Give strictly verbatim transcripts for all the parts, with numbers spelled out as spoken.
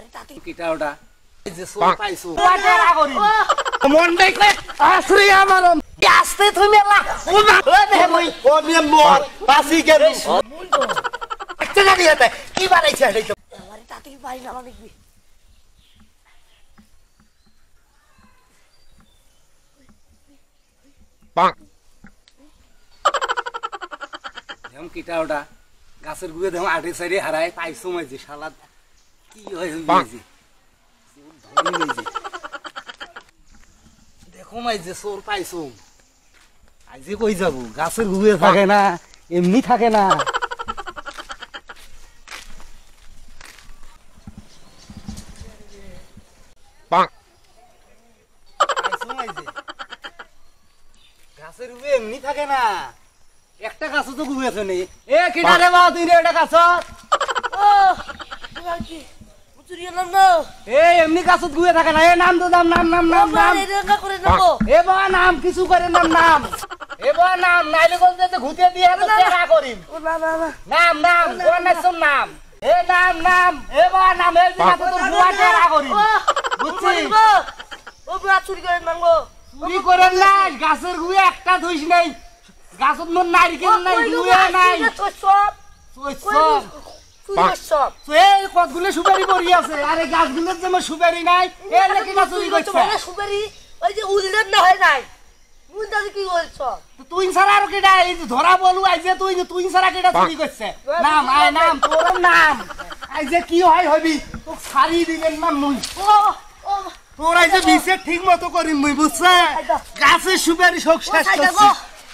কিটা ওটা যে সোল পাইছো ওটা রাগরি মন দেখলে আশ্রী আমার আস্তে তুমি এলা ও না ওই ও নিয়ে মর বাসি গেল একটা গাড়ি আছে কি বানাইছে এটা আমারে তাতে কি পাই না দেখবি পাক हम किटा ওটা গাছের গুয়ে দেখো আটে সাইডে হারায় পাইছো মাঝে শালা কি হয় হইছে ধরি নিছে দেখো মাঝে সোর পাইছো আইজে কই যাব গাছের গুয়ে থাকে না এমনি থাকে না পাক পাইছো মাঝে গাছের গুয়ে এমনি থাকে না একটা গাছ তো ঘুমিয়েছে নি এ কিটা রে বাবা তুই রে এটা গাছ ও কি মুচুরি নাম না এ এমনি গাছ ঘুমিয়ে থাকে না এ নাম তো নাম নাম নাম নাম নাম এ রঙা করে নেব এ বাবা নাম কিছু করে নাম নাম এ বাবা নাম নাইলে কোন যেতে ঘুতে দিয়ে তো টাকা করিম ও না না নাম নাম কোন নাম নাম এ নাম নাম এ বাবা নাম এর দিনা তো বুয়া টাকা করিম বুঝছিস ও বুয়া চুরি করে নামগো চুরি করে না গাছের গুয়ে একটা ধুইস নাই গাছত মন নারকেল নাই দুয়া নাই তো সব তো সব তুই সব এই কতগুলো সুপারি পড়ি আছে আরে গাছগুলোর যে সুপারি নাই এ নাকি না চুরি করছ মানে সুপারি ওই যে উললেন না হয় নাই মুই দাদি কি করছ তো তুই সারা আর কেডা এই ধরা বলু আইছে তুই তুই সারা কেডা চুরি করছে নাম আয় নাম তোর নাম আইছে কি হয় হবি তো সারি দিবেন না মুই ও ও তোর আইছে বিছে ঠিক মতো করিম মুই বুঝছ গাছের সুপারি সব শেষ করছিস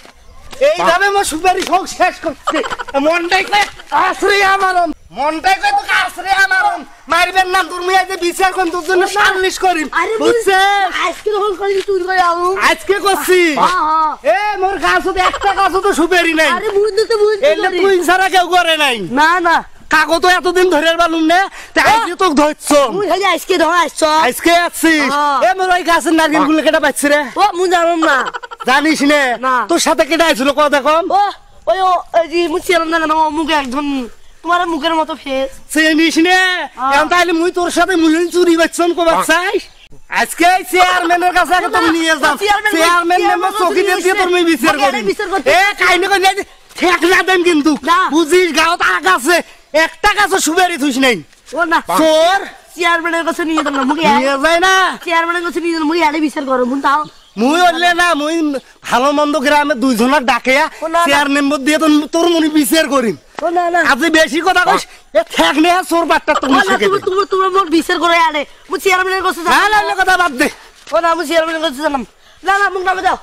এইভাবে আমার সুপারি সব শেষ করছে মনটাই কয় আশ্রী আমার মনটাই কয় তো আশ্রী আমার মারবেন না তোর মেয়ে যে বিচার কোন তোর জন্য সালিশ করিম বুঝছে আজকে হল করি তুই কই আউ আজকে করছি এ মোর গাছ তো একটা গাছ তো সুপারি নাই আরে বুঝ তো বুঝ এলে তুই সারা কেউ করে নাই না না কাগো তো এতদিন ধরে বালুম না তাই আজকে তো ধরছো মুই খালি আজকে ধর আসছো আজকে আসছিস এ মোর ওই গাছের নারকেল গুলো কেটে পাচ্ছি রে ও মুই জানোম না জানিস না তোর সাথে কেটে আইছিল কথা কম ও ওই ওই জি মুই ছিলাম না না মুখে একদম তোমার মুখের মতো ফেস চিনিস না এখন তাইলে মুই তোর সাথে মুই চুরি বাচ্চন কবার চাই আজকে চেয়ারম্যানের কাছে আগে তুমি নিয়ে যাও চেয়ারম্যান নেমে চকি দিয়ে তোর মুই বিচার করি এ কাইনে কই নাই ঠিক না দেন কিন্তু বুঝিস গাঁত আগ আছে একটা গাছ সুপারি থুইস নাই ও না তোর চেয়ারম্যানের কাছে নিয়ে যাও না মুখে নিয়ে যায় না চেয়ারম্যানের কাছে নিয়ে যাও মুই আলে বিচার করব মুন তাও মুই হইলে না মুই ভালো মন্দ গ্রামে দুইজনের ডাকে চেয়ারম্যান দিয়ে তোর মনি বিচার করিম ও না না আজ বেশি কথা কইস এ ঠেক নে চোর বাট্টা তুমি শিখে তুমি তুমি তুমি মোর বিচার করে আলে মুই চেয়ারম্যানের কাছে না না না কথা বাদ দে ও না মুই চেয়ারম্যানের কাছে জানাম না না মুখ নামে দাও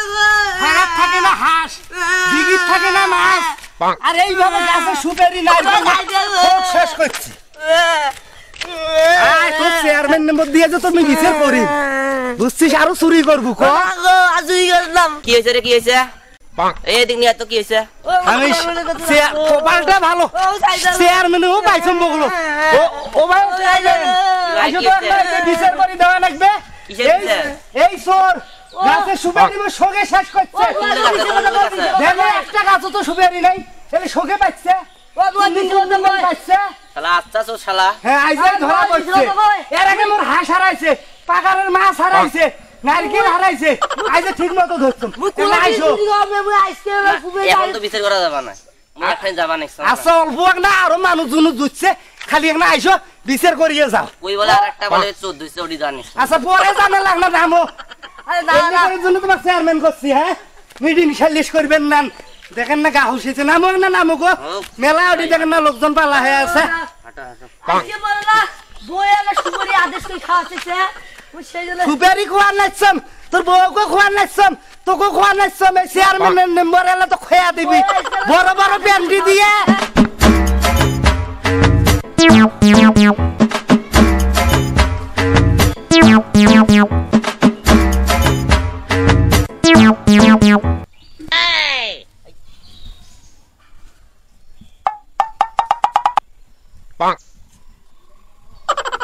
হাত থাকে না হাঁস দিগিত থাকে না মাছ আর এইভাবে গাছে সুপারি নাই শেষ করছি আয় তো চেয়ারম্যান নম্বর দিয়ে যে তুমি বিচার করি বুঝছিস আরো চুরি করবো কো আজই গেলাম কি হইছে রে কি হইছে এই দিন নিয়া তো কি হইছে আমি কপালটা ভালো চেয়ারম্যানও পাইছম বগলো ও ও ভাই আইছো তো বিচার করে দেওয়া লাগবে এই চোর গাছে সুপারি মো সগে শেষ করছে দেখো একটা গাছ তো সুপারি নাই তাহলে সগে পাচ্ছে ও দুই দিন পাচ্ছে শালা আচ্ছা সো শালা হ্যাঁ আইছে ধরা পড়ছে এর আগে মোর হাঁস হারাইছে পাকারের মাছ হারাইছে নারকেল হারাইছে আইছে ঠিকমতো ধরছম তুমি আইছো এখন তো বিচার করা যাবে না মুই এখানে যাব না আচ্ছা অল্প না আরো মানুষ জুনু জুচ্ছে খালি একটা আইছো বিচার করিয়ে যাও কই বলে আরেকটা বলে চৌদ্দ দুইশো ওডি জানিস আচ্ছা পরে জানা লাগনা নামো আরে না না এর জন্য তোমার চেয়ারম্যান করছি হ্যাঁ মিটিং সালিশ করবেন না দেখেন না গা হুসেছে নামো না নামো গো মেলা ওডি দেখেন না লোকজন পালা হয়ে আছে হাঁটা হাঁটা আজকে বলে না বইয়ালে সুপারি আদেশ কই খাওয়াতেছে ওই সেই জন্য সুপারি খোয়া নাইছম তোর বউকে খোয়া নাইছম তোকে খোয়া নাইছম এই চেয়ারম্যানের মেম্বার এলা তো খোয়া দিবি বড় বড় প্যান্টি দিয়ে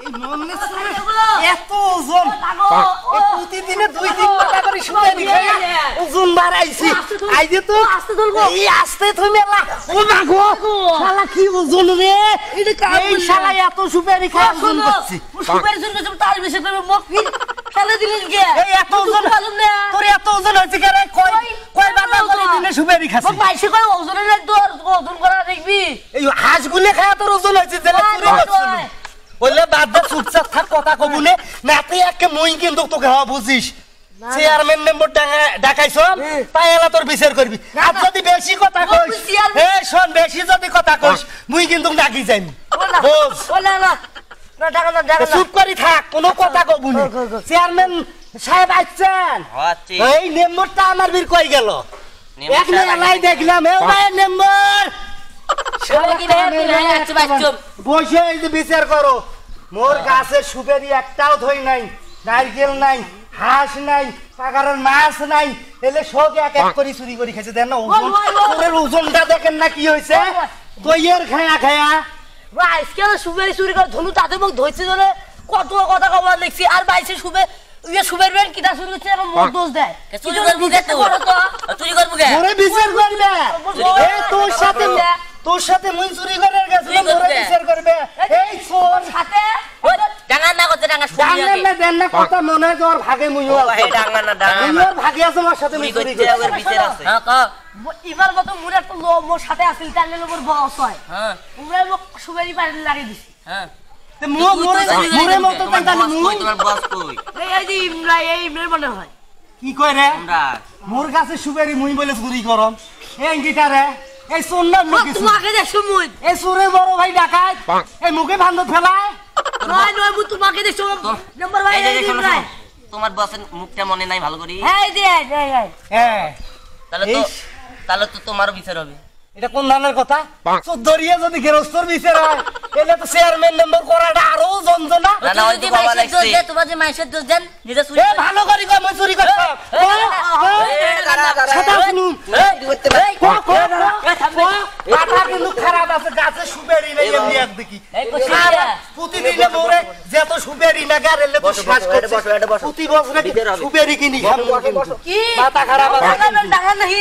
এই মনে সুরে এত ওজন এ প্রতিদিনে দুই তিন টাকা করে সুপারি খাই ওজন বাড়াইছি আইজে তো এই আস্তে তুই মেলা ও মা গো শালা কি ওজন রে এই শালা এত সুপারি খাই ওজন করছি সুপারি শুনতে তুমি তার বেশি করে মুখ ফির খেলে দিলিস গে এই এত ওজন তোর এত ওজন হচ্ছে কেন কই কই বাবা করে দিনে সুপারি খাস বাইশে করে ওজনের দর ওজন করা দেখবি এই হাঁসগুলো খায় তোর ওজন হচ্ছে জেলা চুরি করছিস বললে বাদ দে চুপচাপ থাক কথা কবুলে নাতে একে মই কিন্তু তোকে হওয়া বুঝিস চেয়ারম্যান মেম্বার ডাকাইছ তাই এলা তোর বিচার করবি আর যদি বেশি কথা কইস এ শোন বেশি যদি কথা কইস মুই কিন্তু ডাকি যাইম বুঝ ওলা না না ডাকা না ডাকা চুপ করি থাক কোনো কথা কবুলে চেয়ারম্যান সাহেব আইছেন এই মেম্বারটা আমার বীর কই গেল এক নাই দেখলাম এ ভাই মেম্বার বসে এই যে বিচার করো মোর গাছে সুপারি একটাও ধই নাই নারকেল নাই হাঁস নাই পাকারের মাছ নাই এলে সব এক এক করে চুরি করে খেয়েছে দেন না ওজন ওর ওজনটা দেখেন না কি হয়েছে দইয়ের খায়া খায়া আজকে সুপারি চুরি করে ধনু তাতে মুখ ধরছে ধরে কত কথা কবার দেখছি আর বাইশে সুবে ইয়ে সুবের বেন কিটা চুরি করছে এবং মুখ দোষ দেয় চুরি করবি কে তো চুরি করবি কে ওরে বিচার করবে এই তোর সাথে তোর সাথে মুই চুরি করে গেছিলাম ওরে বিচার করবে এই চোর সাথে ডাঙ্গা না করতে ডাঙ্গা শুনি ডাঙ্গা না দেন না কথা মনে হয় তোর ভাগে মুই ও ভাই ডাঙ্গা না ডাঙ্গা মুই ভাগে আছে আমার সাথে মুই চুরি করে ওর বিচার আছে হ্যাঁ ক এবার মত মুরে তো মোর সাথে আসিল তাইলে মোর বস হয় হ্যাঁ মুরে মোক সুবেরি পাড়ি লাগিয়ে দিছি হ্যাঁ তে মো মোরে মোরে মত তাই তাহলে মুই তোমার বস কই এই এই যে ইমরা এই ইমরা মনে হয় কি কই রে আমরা মোর কাছে সুপারি মুই বলে চুরি করম এই গিটারে এই সোনা মুকি তোমাকে দেখছো মুই এই সুরে বড় ভাই ডাকাত এই মুখে বান্ধব ফেলায় নয় নয় মুই তোমাকে দেখছো নাম্বার ভাই এই ইমরা তোমার বসের মুখটা মনে নাই ভালো করি এই দে এই এই হ্যাঁ তাহলে তো তাহলে তো তোমারও বিচার হবে এটা কোন ধরনের কথা চোদ্দরিয়া যদি গেরস্তর বিচার হয় এলে তো চেয়ারম্যান নাম্বার করাটা আরো যন্ত্রণা না না ওই তো বাবা লাগছে তোমার যে মাইশের দোষ দেন নিজে চুরি এ ভালো করি কই মই চুরি করতাম ছাতা শুনুন পাতা কিন্তু খারাপ আছে গাছে সুপারি নাই এমনি এক দেখি প্রতিদিনে মোরে যত সুপারি না গারেলে তো শ্বাস করছে প্রতি বছরে সুপারি কিনি খাম কি মাথা খারাপ আছে ডাঙ্গা নাহি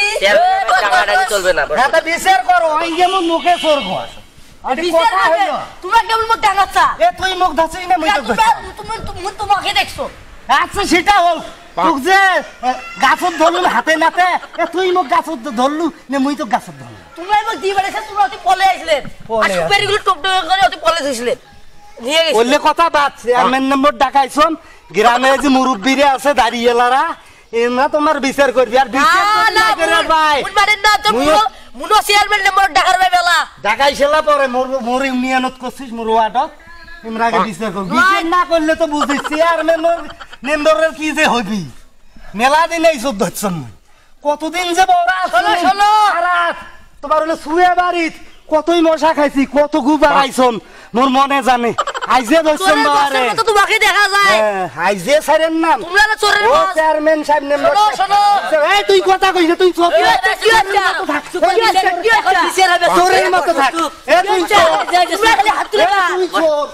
টাকাটা চলবে না এটা বিচার করো এই যেমন মুখে চোর ঘর বিচার করবে তোমরা কেমন মুখ ডাঙ্গাচ্ছা এ তুই মুখ ধাছিস না মুই তো তুমি তুমি তোমাকে দেখছো আচ্ছা সেটা হোক তোক যে গাছত ধরলু হাতে নাতে এ তুই মুখ গাছত ধরলু না মুই তো গাছত ধরলু তোমরা এবার দি বেড়েছে তোমরা অতি পলে আইছিলেন আর সুপারিগুলো টপ টপ করে অতি পলে ধইছিলেন নিয়ে গেছে বললে কথা বাদ চেয়ারম্যান নম্বর ডাকাইছন গ্রামে যে মুরব্বিরে আছে দাঁড়িয়েলারা এমরা তোমার বিচার করবি আর বিচার না করবি না ভাই উঠবারেন না তো মুনো মুনো চেয়ারম্যান নম্বর ডাকার ভাই বেলা ডাকাইছেলা পরে মোর মোর ইউনিয়নত করছিস মোর ওয়ার্ডত ইমরাকে বিচার করবি বিচার না করলে তো বুঝিস চেয়ারম্যানের মেম্বারের কি যে হইবি মেলা দিন এই সব ধরছন কতদিন যে বড় শোনো শোনো খারাপ তোমার হলো শুয়ে বাড়িত কতই মশা খাইছি কত গুবার আইছন মোর মনে জানে আইজে ধরছন বাবারে তো তোমাকে দেখা যায় হ্যাঁ আইজে ছাড়েন না তোমরা না চোরের ও বস চেয়ারম্যান সাহেব নেম্বার শোনো শোনো এই তুই কথা কইছ তুই চোর কি হচ্ছে কি হচ্ছে কি হচ্ছে কি হচ্ছে বিচার হবে চোরের মতো থাক এ তুই চোর তোমরা খালি হাত তুলে না তুই চোর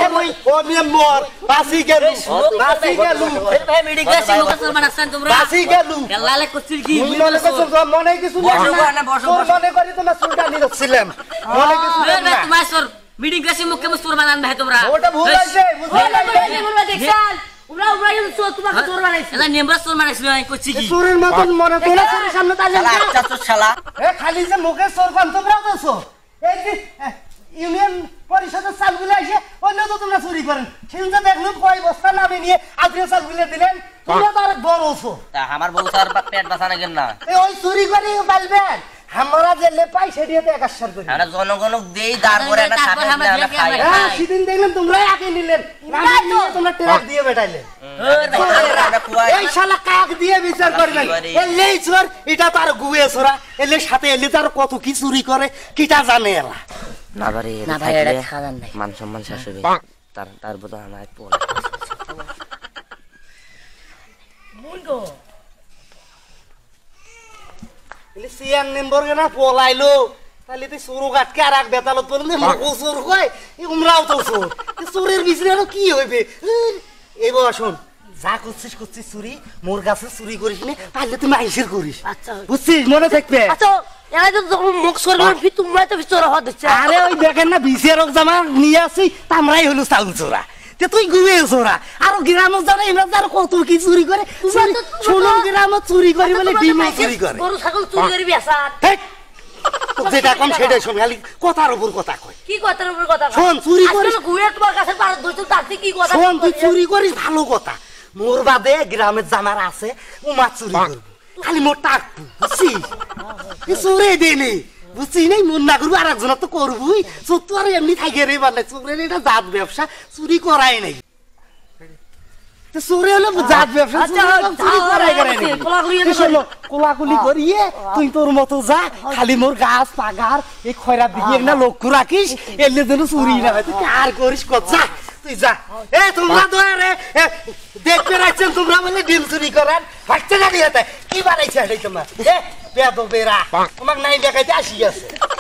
ও মেম্বার বাসি গেল বাসি গেল ভাই মিটিং করে সিং মুখে চলমান আছেন তোমরা বাসি গেল গালালে করছিস কি মুই মনে করছ মনে কিছু না তোর মনে করি তোমার চুলটা নিরছিলাম মনে কিছু না তোমার সর মিটিং করে সিং মুখে মুস্তর বানান ভাই তোমরা ওটা ভুল হইছে বুঝলি তোমরা দেখছাল উমরা উমরা ইউ চোর তোমাকে চোর বানাইছে না নেম্বার চোর বানাইছিল আমি কইছি কি চোরের মতন মনে করে চোরের সামনে তালে শালা আচ্ছা তো শালা এ খালি যে মুখে চোর পান তোমরা তো এই যে ইউনিয়ন পরিষদের চালগুলো এসে অন্য তো তোমরা চুরি করেন সেদিন দেখলুম কয় বস্তা নামে নিয়ে আপনি চালগুলো দিলেন তোমরা তো আরেক বড় ওছো তা আমার বউ স্যার পেট বাঁচানো কেন না এই ওই চুরি করে পাইবেন আমরা জেলে পাই সেদিয়েতে একাশার করি আমরা জনগণ দেই তারপরে একটা সাথে আমরা খাই হ্যাঁ সেদিন দেখলাম তোমরা একে নিলেন তোমরা ট্রাক দিয়ে বেটাইলেন এই শালা কাক দিয়ে বিচার করবেন এলেই চোর এটা তার গুয়ে চোরা এলে সাথে এলে তার কত কি চুরি করে কিটা জানে এলা না বারে না ভাই এটা খাদান নাই মান সম্মান শেষ হবে তার তার বদলে আমার পোল মুন্ডো এলে সিয়ান নেম্বর না পলাইলো তাহলে তুই চোর গাটকে আর এক বেতালত বললে ও চোর কয় উমরাও তো চোর চোরের বিচরে আরো কি হইবে এবার শোন যা করছিস করছিস চুরি মোর কাছে চুরি করিস নি তাহলে তুই মাইসের করিস আচ্ছা বুঝছিস মনে থাকবে আচ্ছা এরা তো যখন মুখ সরবেন ফির তোমরা তো চোরা হওয়া দিচ্ছে আরে ওই দেখেন না বিসিআরক জামা নিয়ে আসি তামরাই হলো চাউল চোরা তে তুই গুয়ে চোরা আর গ্রামত জানা এমরা আর কত কি চুরি করে শোনো গ্রামত চুরি করে বলে ডিম চুরি করে গরু ছাগল চুরি করে বেচান যেটা কম সেটাই শোন খালি কথার উপর কথা কয় কি কথার উপর কথা শোন চুরি করিস ঘুরে তোমার কাছে পারত ধরছো তাতে কি কথা শোন তুই চুরি করিস ভালো কথা মোর বাদে গ্রামের জামার আছে ও মাছ চুরি করবো খালি মোর টাকবো বুঝছিস চোরে দেনে বুঝছিস নাই মন না করবো আর একজনের তো করবই চোর তো আর এমনি থাকে রে মানে চোরের এটা জাত ব্যবসা চুরি করাই নাই চোরে হলো জাত ব্যবসা চুরি করাই করাই নাই কোলাকুলি করিয়ে তুই তোর মতো যা খালি মোর গাছ পাগার এই খয়রা দিকে না লক্ষ্য রাখিস এলে যেন চুরি না হয় তুই আর করিস কত যা তুই যা এ তোমরা তো আরে দেখতে রাখছেন তোমরা বলে ডিম চুরি করেন বাচ্চা গাড়ি হাতে কি বানাইছে এটাই তোমার এ বেদো বেরা আমাকে নাই দেখাইতে আসি আছে